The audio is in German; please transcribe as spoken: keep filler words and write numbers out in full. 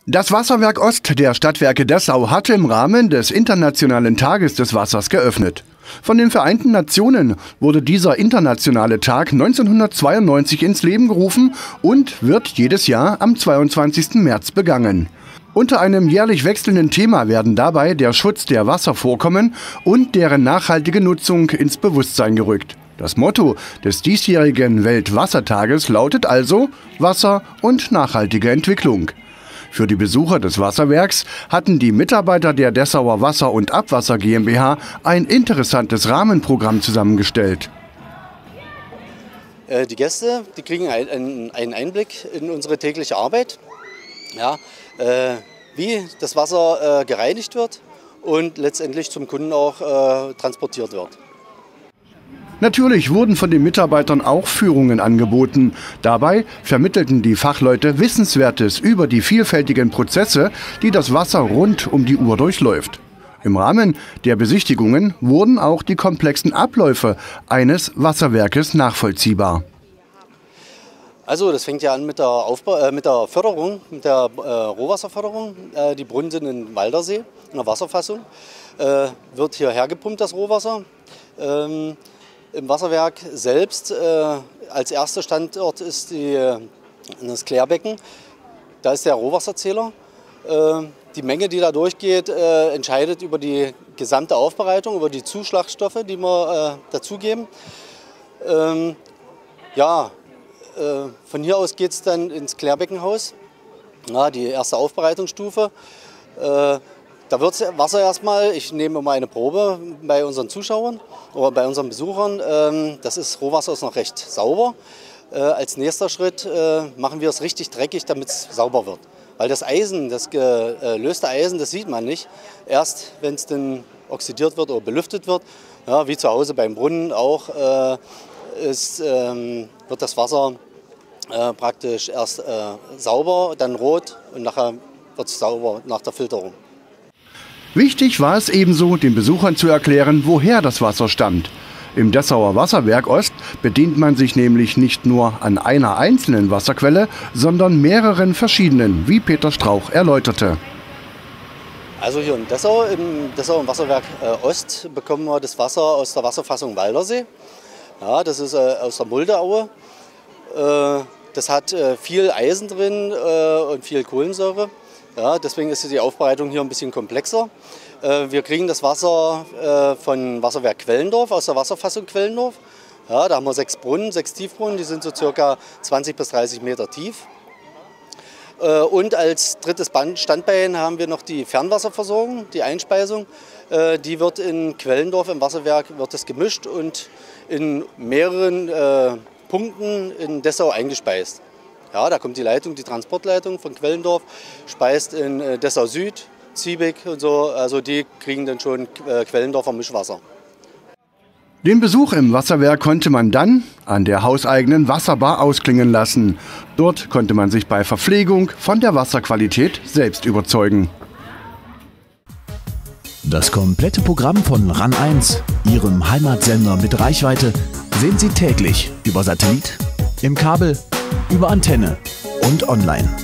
Das Wasserwerk Ost der Stadtwerke Dessau hatte im Rahmen des Internationalen Tages des Wassers geöffnet. Von den Vereinten Nationen wurde dieser internationale Tag neunzehnhundertzweiundneunzig ins Leben gerufen und wird jedes Jahr am zweiundzwanzigsten März begangen. Unter einem jährlich wechselnden Thema werden dabei der Schutz der Wasservorkommen und deren nachhaltige Nutzung ins Bewusstsein gerückt. Das Motto des diesjährigen Weltwassertages lautet also Wasser und nachhaltige Entwicklung. Für die Besucher des Wasserwerks hatten die Mitarbeiter der Dessauer Wasser- und Abwasser GmbH ein interessantes Rahmenprogramm zusammengestellt. Die Gäste, die kriegen einen Einblick in unsere tägliche Arbeit, ja, wie das Wasser gereinigt wird und letztendlich zum Kunden auch transportiert wird. Natürlich wurden von den Mitarbeitern auch Führungen angeboten. Dabei vermittelten die Fachleute Wissenswertes über die vielfältigen Prozesse, die das Wasser rund um die Uhr durchläuft. Im Rahmen der Besichtigungen wurden auch die komplexen Abläufe eines Wasserwerkes nachvollziehbar. Also das fängt ja an mit der, Aufbau, äh, mit der Förderung, mit der äh, Rohwasserförderung. Äh, die Brunnen sind in Waldersee, in der Wasserfassung. Äh, wird hierher gepumpt, das Rohwasser. Ähm, Im Wasserwerk selbst äh, als erster Standort ist die, das Klärbecken. Da ist der Rohwasserzähler. Äh, die Menge, die da durchgeht, äh, entscheidet über die gesamte Aufbereitung, über die Zuschlagstoffe, die wir äh, dazugeben. Ähm, ja, äh, von hier aus geht es dann ins Klärbeckenhaus, ja, die erste Aufbereitungsstufe. Äh, Da wird Wasser erstmal, ich nehme mal eine Probe bei unseren Zuschauern oder bei unseren Besuchern. Das ist Rohwasser ist noch recht sauber. Als nächster Schritt machen wir es richtig dreckig, damit es sauber wird. Weil das Eisen, das gelöste Eisen, das sieht man nicht. Erst wenn es dann oxidiert wird oder belüftet wird, ja, wie zu Hause beim Brunnen auch, ist, wird das Wasser praktisch erst sauber, dann rot und nachher wird es sauber nach der Filterung. Wichtig war es ebenso, den Besuchern zu erklären, woher das Wasser stammt. Im Dessauer Wasserwerk Ost bedient man sich nämlich nicht nur an einer einzelnen Wasserquelle, sondern mehreren verschiedenen, wie Peter Strauch erläuterte. Also hier in Dessau, im Dessauer Wasserwerk Ost, bekommen wir das Wasser aus der Wasserfassung Waldersee. Ja, das ist aus der Muldeaue. Das hat viel Eisen drin und viel Kohlensäure. Ja, deswegen ist die Aufbereitung hier ein bisschen komplexer. Wir kriegen das Wasser von Wasserwerk Quellendorf, aus der Wasserfassung Quellendorf. Ja, da haben wir sechs Brunnen, sechs Tiefbrunnen, die sind so circa zwanzig bis dreißig Meter tief. Und als drittes Standbein haben wir noch die Fernwasserversorgung, die Einspeisung. Die wird in Quellendorf im Wasserwerk wird das gemischt und in mehreren Punkten in Dessau eingespeist. Ja, da kommt die Leitung, die Transportleitung von Quellendorf, speist in Dessau Süd, Ziebig und so, also die kriegen dann schon Quellendorfer Mischwasser. Den Besuch im Wasserwerk konnte man dann an der hauseigenen Wasserbar ausklingen lassen. Dort konnte man sich bei Verpflegung von der Wasserqualität selbst überzeugen. Das komplette Programm von RAN eins, Ihrem Heimatsender mit Reichweite, sehen Sie täglich über Satellit, im Kabel, über Antenne und online.